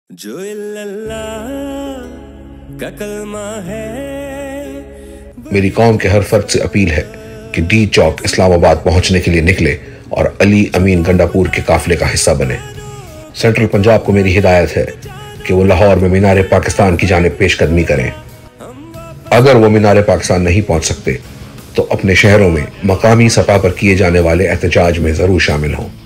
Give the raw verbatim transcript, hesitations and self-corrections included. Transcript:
जो इल्लल्लाह का कलमा है। मेरी कौम के हर फर्द से अपील है कि डी चौक इस्लामाबाद पहुंचने के लिए निकले और अली अमीन गंडापुर के काफिले का हिस्सा बने। सेंट्रल पंजाब को मेरी हिदायत है कि वो लाहौर में मीनारे पाकिस्तान की जानिब पेशकदमी करें। अगर वो मीनारे पाकिस्तान नहीं पहुंच सकते तो अपने शहरों में मकामी सतह पर किए जाने वाले एहतजाज में जरूर शामिल हों।